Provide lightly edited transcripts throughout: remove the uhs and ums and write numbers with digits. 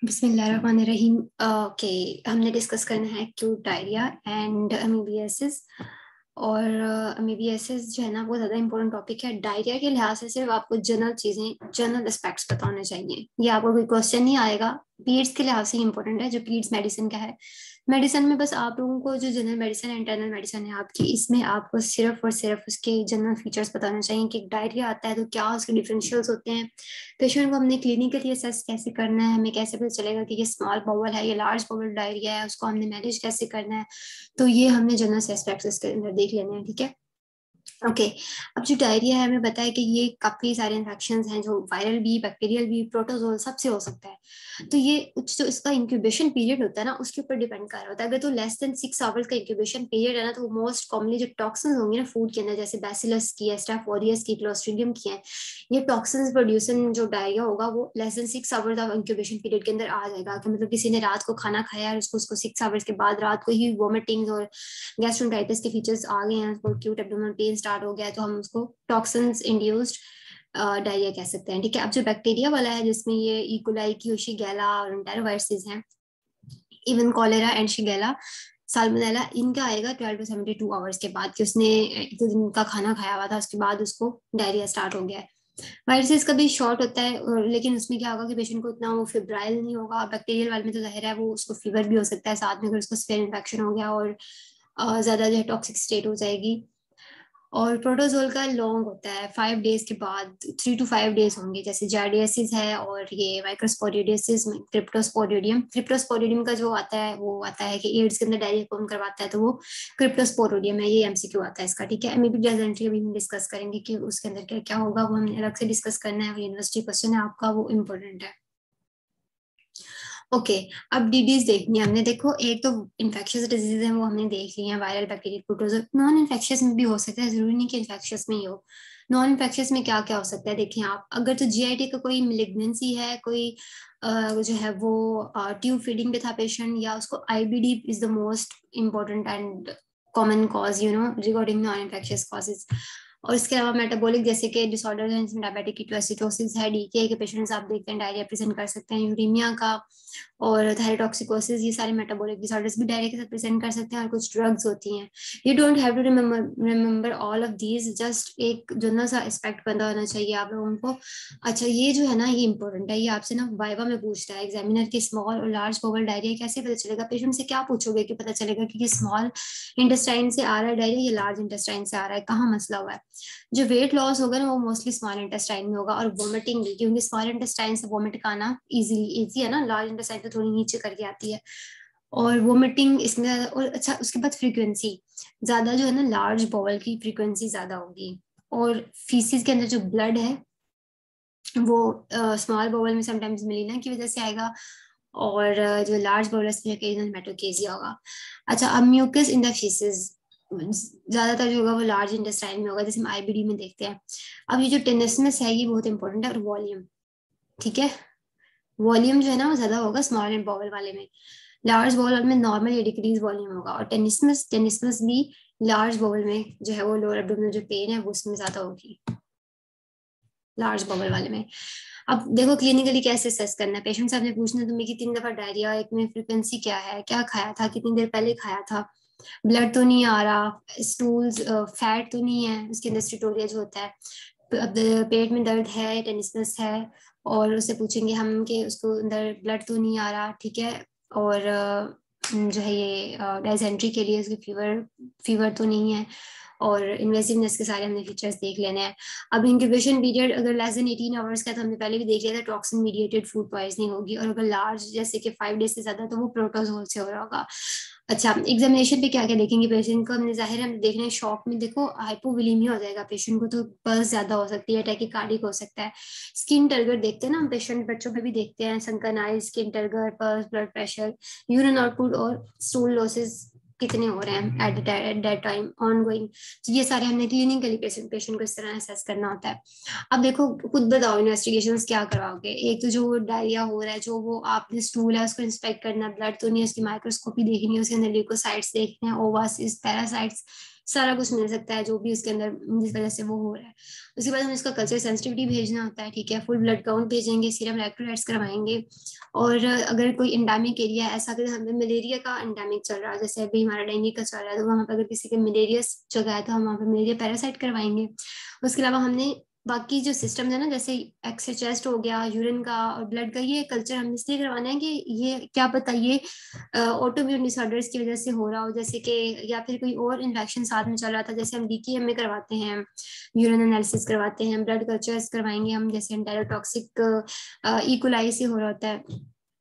बिस्मिल्लाहिर्रहमानिर्रहीम। ओके, हमने डिस्कस करना है एक्यूट डायरिया एंड अमीबियासिस। और अमीबियासिस जो है ना वो ज़्यादा इंपॉर्टेंट टॉपिक है। डायरिया के लिहाज से सिर्फ आपको जनरल चीज़ें, जनरल एस्पेक्ट्स पता होने चाहिए। ये आपको कोई क्वेश्चन नहीं आएगा। पीड्स के लिहाज से इंपॉर्टेंट है। जो पीड्स मेडिसिन का है, मेडिसिन में बस आप लोगों को जो जनरल मेडिसिन है, इंटरनल मेडिसिन है आपकी, इसमें आपको सिर्फ और सिर्फ उसके जनरल फीचर्स पता होने चाहिए कि डायरिया आता है तो क्या उसके डिफरेंशियल्स होते हैं, पेशेंट को हमने क्लिनिकली असेस कैसे करना है, हमें कैसे पता चलेगा कि ये स्मॉल बाउल है, ये लार्ज बाउल डायरिया है, उसको हमने मैनेज कैसे करना है। तो ये हमने जनरल एस्पेक्ट्स इसके अंदर देख लेने हैं, ठीक है। ओके, अब जो डायरिया है हमें पता है कि ये काफी सारे इन्फेक्शन हैं जो वायरल भी, बैक्टीरियल भी, प्रोटोजोल सबसे हो सकता है। तो ये जो इसका इंक्यूबेशन पीरियड होता है ना उसके ऊपर डिपेंड कर रहा होता है। अगर तो लेस देन 6 आवर्स का इंक्यूबेशन पीरियड है ना, तो मोस्ट कॉमनली जो टॉक्सिन्स होंगे ना फूड के अंदर, जैसे बैसिलस की है, स्टाफ ऑरियस की, क्लोस्ट्रीडियम की है, ये टॉक्सिन्स प्रोड्यूसिंग जो डायरिया होगा वो less than 6 hours of incubation period के अंदर आ जाएगा। कि मतलब किसी ने रात को खाना खाया और उसको 6 आवर्स के बाद रात को ही वोमिटिंग और गैस्ट्रोन्टाइटिस के फीचर्स आ गए हैं, उसको एक्यूट एब्डोमिनल पेन स्टार्ट हो गया है, तो हम उसको टॉक्सिन्स इंड्यूस्ड डायरिया कह सकते हैं, ठीक है। अब जो बैक्टीरिया वाला है जिसमें ये इकोलाई की, शिगेला और एंटेरोवायरसिस हैं, even cholera and shigella, salmonella, इनका आएगा 12 to 72 आवर्स के बाद कि उसने एक दो दिन का खाना खाया हुआ था, उसके बाद उसको डायरिया स्टार्ट हो गया है। वायरसेस का भी शॉर्ट होता है लेकिन उसमें क्या होगा कि पेशेंट को इतना वो फिब्राइल नहीं होगा। बैक्टीरियल वाले में तो जाहिर है वो उसको फीवर भी हो सकता है साथ में, अगर उसको स्फेयर इन्फेक्शन हो गया और ज्यादा जो है टॉक्सिक स्टेट हो जाएगी। और प्रोटोजोल का लॉन्ग होता है, 5 डेज के बाद, 3 to 5 डेज होंगे, जैसे जार्डियासिस है और ये माइक्रोस्पोरिडियसिस में क्रिप्टोस्पोरिडियम। क्रिप्टोस्पोरिडियम का जो आता है वो आता है कि एड्स के अंदर डायरिया कौन करवाता है, तो वो क्रिप्टोस्पोरिडियम है। ये एमसीक्यू आता है इसका, ठीक है। एमईबी डिसेंट्री अभी हम डिस्कस करेंगे कि उसके अंदर क्या क्या होगा, वो हमने अलग से डिस्कस करना है। वो यूनिवर्सिटी क्वेश्चन है आपका, वो इम्पोर्टेंट है। ओके, अब डीडीज देखनी है हमने। देखो, एक तो इन्फेक्शियस डिजीज है वो हमने देख ली है, viral, bacterial, protozoal. Non infectious में भी हो सकता है, जरूरी नहीं कि इन्फेक्शियस में ही हो। नॉन इन्फेक्शियस में क्या क्या हो सकता है देखें आप। अगर तो जीआईटी का कोई मिलिग्नेंसी है, कोई जो है वो ट्यूब फीडिंग पे था पेशेंट, या उसको IBD is the most important and common cause regarding non infectious causes. और इसके अलावा मेटाबॉलिक जैसे कि डिसऑर्डर है, जिसमें डायबिटिक कीटोएसिडोसिस है, डीके के पेशेंट्स आप देखते हैं डायरिया प्रेजेंट कर सकते हैं, यूरीमिया का और थायरोटॉक्सिकोसिस, ये सारे मेटाबॉलिक डिसऑर्डर्स भी डायरिया के साथ प्रेजेंट कर सकते हैं। और कुछ ड्रग्स होती हैं, you don't have to remember all of these, just एक जो ना सा एस्पेक्ट पता होना चाहिए आप लोगों को। अच्छा, ये जो है ना ये इंपॉर्टेंट है, ये आपसे ना वाइवा में पूछता है एग्जामिनर की, स्मॉल और लार्ज बाउल डायरिया कैसे पता चलेगा। पेशेंट से क्या पूछोगे कि पता चलेगा कि ये स्मॉल इंटेस्टाइन से आ रहा है डायरिया, ये लार्ज इंटेस्टाइन से आ रहा है, कहाँ मसला हुआ है। जो वेट लॉस होगा ना वो मोस्टली स्मॉल इंटेस्टाइन में होगा, और वोमिटिंग भी, क्योंकि स्मॉल इंटेस्टाइन से वोमिट का आना इजी है ना, लार्ज इंटेस्टाइन तो थोड़ी नीचे करके आती है। और वोमिटिंग इसमें और अच्छा, उसके बाद फ्रीक्वेंसी ज्यादा जो है ना, लार्ज बाउल की फ्रीक्वेंसी ज्यादा होगी। और फीसिस के अंदर जो ब्लड है वो स्मॉल बाउल में समटाइम्स मिलीना की वजह से आएगा, और जो लार्ज बाउल है उसमें हेमेटोकेजिया होगा। अच्छा, अब म्यूकस इन द फीसिस ज्यादातर जो होगा वो लार्ज इंटेस्टाइन में होगा, जैसे हम आईबीडी में देखते हैं। अब ये जो टेनिसमस है ये बहुत इंपॉर्टेंट है, और वॉल्यूम, ठीक है। वॉल्यूम जो है ना वो ज्यादा होगा स्मॉल एंड बाउल वाले में, लार्ज बाउल में नॉर्मल या डिक्रीज वॉल्यूम होगा। और टेनिसमस टेनिसमस भी लार्ज बाउल में जो है वो लोअर एब्डोमिनल जो पेन है वो उसमें ज्यादा होगी, लार्ज बाउल वाले में। अब देखो क्लिनिकली कैसे असेस करना है। पेशेंट से आपने पूछना तुम्हें कि 3 दफा डायरिया, एक में फ्रीक्वेंसी क्या है, क्या खाया था, कितनी देर पहले खाया था, ब्लड तो नहीं आ रहा, स्टूल्स फैट तो नहीं है, उसके अंदर स्टिटोरिया जो होता है, अब पेट में दर्द है, टेनिसनस है, और उससे पूछेंगे हम कि उसको अंदर ब्लड तो नहीं आ रहा, ठीक है। और जो है ये डायसेंट्री के लिए उसकी फीवर फीवर तो नहीं है, और इन्वेसिवनेस के सारे हमने फीचर्स देख लेने हैं। अब इंक्यूबेशन पीरियड अगर लेस देन 18 आवर्स का, तो हमने पहले भी देख लिया था, टॉक्सिन मीडिएटेड फूड पॉइजनिंग होगी। और अगर लार्ज जैसे कि 5 डेज से ज्यादा, तो वो प्रोटोजोल से हो रहा होगा। अच्छा, एग्जामिनेशन पे क्या क्या देखेंगे पेशेंट को, हमने जाहिर है हम देख रहे हैं शॉक में, देखो हाइपोविलीमिया हो जाएगा पेशेंट को, तो पल्स ज्यादा हो सकती है, टैकीकार्डिक हो सकता है। स्किन टर्गर देखते हैं ना हम पेशेंट, बच्चों में भी देखते हैं, sunken eyes, skin turgor, pulse, blood pressure, urine output और स्टूल लॉसेस कितने हो रहे हैं at that time ongoing. तो ये सारे हमने क्लिनिकली पेशेंट को इस तरह असेस करना होता है। अब देखो खुद बताओ इन्वेस्टिगेशन क्या करवाओगे। एक तो जो डायरिया हो रहा है, जो वो आपने स्टूल है उसको इंस्पेक्ट करना, ब्लड तो नहीं है, उसकी माइक्रोस्कोपी देखनी है, उसके अंदर ल्यूकोसाइट्स देखने हैं, ओवासिस, पैरासाइट्स, सारा कुछ मिल सकता है जो भी उसके अंदर जिस वजह से वो हो रहा है। उसके बाद हमें उसका कल्चर सेंसिटिविटी भेजना होता है, ठीक है, फुल ब्लड काउंट भेजेंगे, सीरम इलेक्ट्रोलाइट्स करवाएंगे। और अगर कोई एंडेमिक एरिया ऐसा, अगर हमें मलेरिया का एंडेमिक चल रहा है, जैसे अभी हमारा डेंगू का चल रहा है, तो वहाँ पर अगर किसी के मलेरिया जगह है तो हम वहाँ पर मलेरिया पैरासाइट करवाएंगे। उसके अलावा हमने बाकी जो सिस्टम है ना, जैसे एक्सरे चेस्ट हो गया, यूरिन का और ब्लड का, ये कल्चर हमने इसलिए करवाना है कि ये क्या पता ये ऑटोइम्यून डिसऑर्डर्स की वजह से हो रहा हो, जैसे कि या फिर कोई और इन्फेक्शन साथ में चल रहा था, जैसे हम डीकेएम में करवाते हैं, यूरिन एनालिसिस करवाते हैं, ब्लड कल्चर्स करवाएंगे हम, जैसे एंटेरोटॉक्सिक इकोलाई से हो रहा होता है,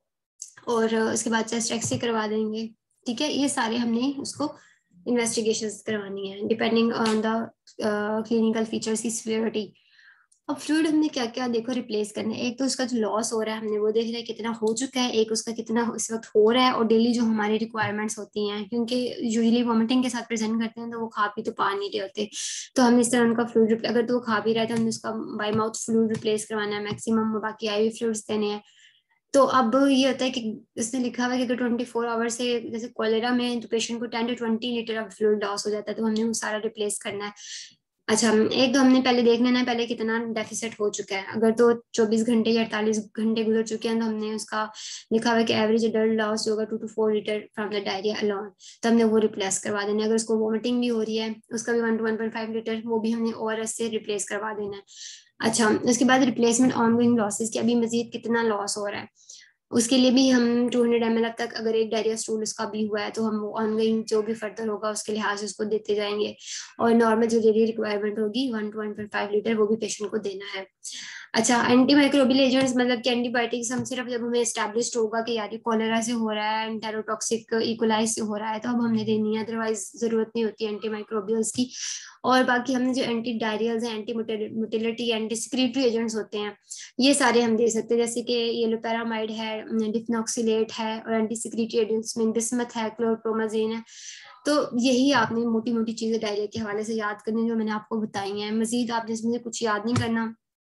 और उसके बाद चेस्ट एक्सरे करवा देंगे। ठीक है, ये सारे हमने उसको इन्वेस्टिगेशंस करवानी है depending on the clinical features की सिवियरिटी। अब फ्लूइड हमने क्या क्या देखो रिप्लेस करना है, एक तो उसका जो लॉस हो रहा है हमने वो देख रहे हैं कितना हो चुका है, एक उसका कितना इस वक्त हो रहा है, और डेली जो हमारी रिक्वायरमेंट्स होती हैं, क्योंकि यूजुअली वॉमिटिंग के साथ प्रेजेंट करते हैं तो वो खा पी तो पा नहीं रहे होते, तो हम इस तरह उनका फ्लूइड, अगर तो वो खा पी रहा है तो हमने उसका बाई माउथ फ्लूइड रिप्लेस करवाना है मैक्सिमम, बाकी आईवी फ्लूइड्स देने हैं। तो अब ये होता है कि इसने लिखा हुआ है कि अगर 24 आवर से, जैसे कोलेरा में तो पेशेंट को 10 to 20 litre of fluid loss हो जाता है, तो हमने वो सारा रिप्लेस करना है। अच्छा, एक तो हमने पहले देख लेना है पहले कितना डेफिसिट हो चुका है, अगर तो 24 घंटे या 48 घंटे गुजर चुके हैं तो हमने उसका लिखा हुआ है कि एवरेज एडल्ट लॉस होगा 2 to 4 litre from the diarrhoea alone, तो हमने वो रिप्लेस करवा देना है। अगर उसको वॉमिटिंग भी हो रही है उसका भी 1 to 1.5 लीटर, वो भी हमने ओआरएस से रिप्लेस करवा देना है। अच्छा, उसके बाद रिप्लेसमेंट ऑनगोइंग लॉसेस की, अभी मजीद कितना लॉस हो रहा है उसके लिए भी हम 200 ml अब तक, अगर एक डायरिया स्टूल उसका भी हुआ है तो हम वो ऑनगोइंग जो भी फर्दर होगा उसके लिहाज से उसको देते जाएंगे। और नॉर्मल जो डेली रिक्वायरमेंट होगी 1 to 1.5 लीटर, वो भी पेशेंट को देना है। अच्छा, एंटी माइक्रोबियल एजेंट्स, मतलब कि एंटीबायोटिक्स हम सिर्फ जब हमें एस्टेब्लिश होगा कि यार ये कॉलेरा से हो रहा है, एंटेरोटॉक्सिक इकोलाई से हो रहा है, तो अब हमने देनी है, अदरवाइज जरूरत नहीं होती एंटी माइक्रोबियल्स की। और बाकी हमने जो एंटी डायरियल्स हैं, anti motility, anti secretory agents होते हैं, ये सारे हम दे सकते हैं, जैसे कि येलोपेरामाइड है, डिफनॉक्सिलेट है, और एंटी सिक्रीटरी एजेंट्स में बिस्मथ है, क्लोरप्रोमाजीन है। तो यही आपने मोटी मोटी चीजें डायरिया के हवाले से याद करनी जो मैंने आपको बताई हैं, मजीद आपने इसमें से कुछ याद नहीं करना,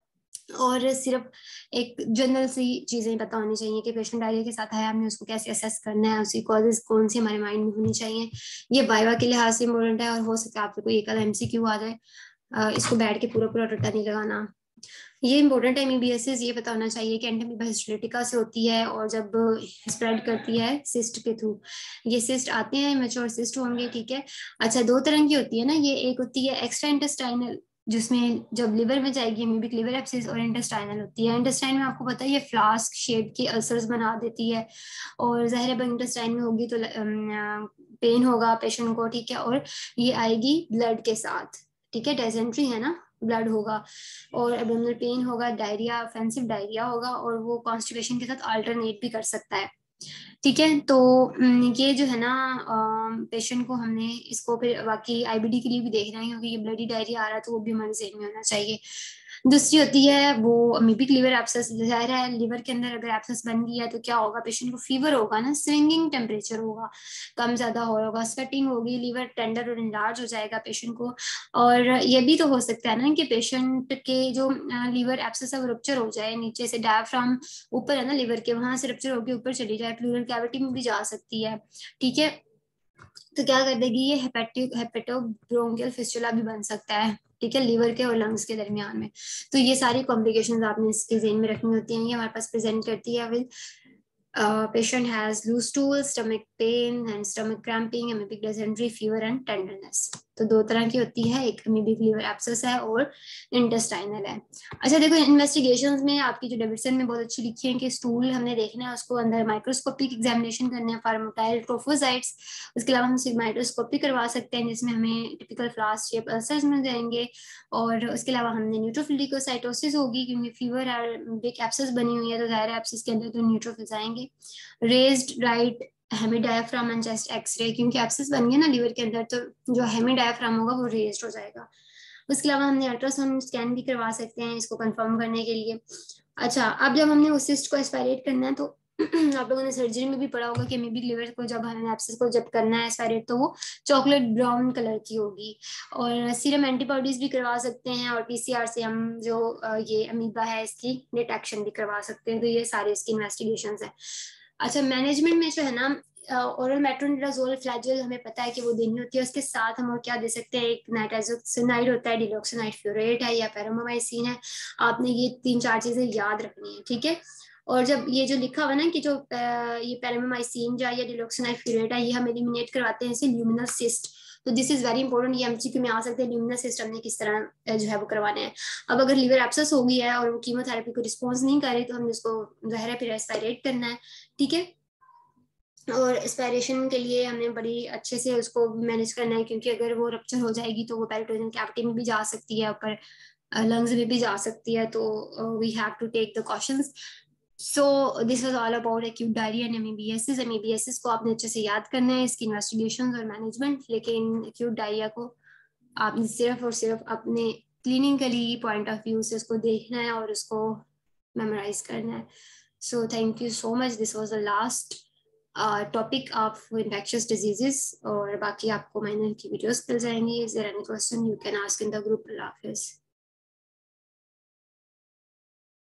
और सिर्फ एक जनरल सी चीजें पता होनी चाहिए कि पेशेंट डायरिया के साथ आया, हमने उसको कैसे असेस करना है, उसकी कॉजेज कौन सी हमारे माइंड में होनी चाहिए। ये वाइवा के लिहाज से इम्पोर्टेंट है, और हो सकता है आपसे कोई एक आधा एमसीक्यू आ जाए, इसको बैठ के पूरा पूरा रट्टा नहीं लगाना। ये इंपॉर्टेंट है एमीबियासिस, ये पता होना चाहिए कि एंटीमीबा हिस्टोलिटिका से होती है, और जब स्प्रेड करती है सिस्ट के थ्रू, ये सिस्ट आते हैं मैच्योर सिस्ट होंगे, ठीक है। अच्छा, दो तरह की होती है ना ये, एक होती है एक्स्ट्रा इंटेस्टाइनल, जिसमें जब लिवर में जाएगी अमीबिक लिवर एब्सिस, और इंटेस्टाइनल होती है, इंटेस्टाइन में आपको पता है ये फ्लास्क शेप के अल्सर्स बना देती है, और जहर इंटेस्टाइन में होगी तो पेन होगा पेशेंट को, ठीक है, और ये आएगी ब्लड के साथ, ठीक है, डेजेंट्री है ना, ब्लड होगा, और एब्डोमिनल पेन होगा, डायरिया, ऑफेंसिव डायरिया होगा, और वो कॉन्स्टिपेशन के साथ अल्टरनेट भी कर सकता है, ठीक है। तो ये जो है ना पेशेंट को हमने इसको फिर बाकी आईबीडी के लिए भी देख रहे हैं, क्योंकि ये ब्लडी डायरिया आ रहा है तो वो भी हमारे जहन में होना चाहिए। दूसरी होती है वो अमीबिक लिवर एब्सेस, जाहिर है लिवर के अंदर अगर एब्सेस बन गया तो क्या होगा, पेशेंट को फीवर होगा ना, स्विंगिंग टेम्परेचर होगा, कम ज्यादा होगा, स्वेटिंग होगी, लिवर टेंडर और इंलार्ज हो जाएगा पेशेंट को। और ये भी तो हो सकता है ना कि पेशेंट के जो लीवर एब्सेस है वो रप्चर हो जाए, नीचे से डायफ्राम ऊपर है ना लिवर के, वहां से रप्चर होकर ऊपर चली जाए, प्लूरल कैविटी में भी जा सकती है, ठीक है। तो क्या कर देगी ये, हेपेटोब्रोंकियल फिस्टुला भी बन सकता है, ठीक है, लीवर के और लंग्स के दरमियान में। तो ये सारी कॉम्प्लिकेशंस आपने इसके जेन में रखनी होती हैं, ये हमारे पास प्रेजेंट करती है with patient has loose stool, stomach pain and stomach cramping, amoebic dysentery, fever and tenderness। तो दो तरह की होती है, एक amoebic liver abscess है और intestinal है। अच्छा देखो, इन्वेस्टिगेशंस में आपकी जो डेविडसन में बहुत अच्छी लिखी है कि स्टूल हमने देखना है, उसको अंदर माइक्रोस्कोपिक एग्जामिनेशन करना है फॉर मोटाइल ट्रोफोसाइट्स। उसके अलावा हम माइक्रोस्कोपी करवा सकते हैं जिसमें हमें टिपिकल फ्लास्क शेप अल्सर्स मिल जाएंगे, और उसके अलावा हमने न्यूट्रोफिलिकोसाइटोसिस होगी, क्योंकि फीवर और बिग एब्सेस बनी हुई है तो जाहिर एब्सेस के अंदर तो न्यूट्रोफिल्स आएंगे। Raised right hemi diaphragm and chest X-ray, क्योंकि एब्सेस बन गया ना लिवर के अंदर, तो जो हेमी डायफ्राम होगा वो रेज्ड हो जाएगा। उसके अलावा हमने अल्ट्रासाउंड स्कैन भी करवा सकते हैं इसको कंफर्म करने के लिए। अच्छा, अब जब हमने उस सिस्ट को एस्पायरेट करना है तो आप लोगों ने सर्जरी में भी पढ़ा होगा कि अमीबिक लिवर को जब हमें एब्सेस को जब करना है एस्पायरेट, तो वो चॉकलेट ब्राउन कलर की होगी। और सीरम एंटीबॉडीज भी करवा सकते हैं, और पीसीआर से हम जो ये अमीबा है इसकी डिटेक्शन भी करवा सकते हैं। तो ये सारे इसकी इन्वेस्टिगेशंस है। अच्छा, मैनेजमेंट में जो है ना, ओरल मेट्रोनिडाजोल फ्लैजिल हमें पता है कि वो देनी होती है, उसके साथ हम और क्या दे सकते हैं, एक नाइट्रोक्सिनाइड होता है, डिलॉक्सिनाइड फ्यूरेट है या पैरामाइसिन है। आपने ये 3-4 चीजें याद रखनी है, ठीक है। और जब ये जो लिखा हुआ ना कि जो ये पैरामाइसिन या डिलॉक्सिनाइड फ्यूरेट है, ये हम एलिमिनेट करवाते हैं इसे ल्यूमिनल सिस्ट। तो दिस इज वेरी इंपॉर्टेंट, ये एमसीक्यू में आ सकते हैं, ल्यूमिनल सिस्ट हमने किस तरह जो है वो करवाने हैं। अब अगर लीवर एब्सेस हो गई है और वो कीमोथेरेपी को रिस्पॉन्स नहीं कर रही, तो हमने उसको ज़ाहिर है फिर एस्पायरेट करना है, ठीक है। और एस्पायरेशन के लिए हमें बड़ी अच्छे से उसको मैनेज करना है, क्योंकि अगर वो रप्चर हो जाएगी तो वो पेरिटोनियल कैविटी में भी जा सकती है, ऊपर लंग्स में भी जा सकती है, तो we have to take the cautions. So this was all about acute diarrhoea and MEBS. MEBS को आपने अच्छे से याद करना है, इसकी इन्वेस्टिगेशन और मैनेजमेंट, लेकिन एक्यूट डायरिया को आपने सिर्फ और सिर्फ अपने क्लिनिकली पॉइंट ऑफ व्यू से उसको देखना है और उसको मेमोराइज करना है। So thank you so much, this was the last topic of infectious diseases. और बाकी आपको माइनर की वीडियोस मिल जाएंगी। Is there any question you can ask in the group. अल्लाह हाफिज़।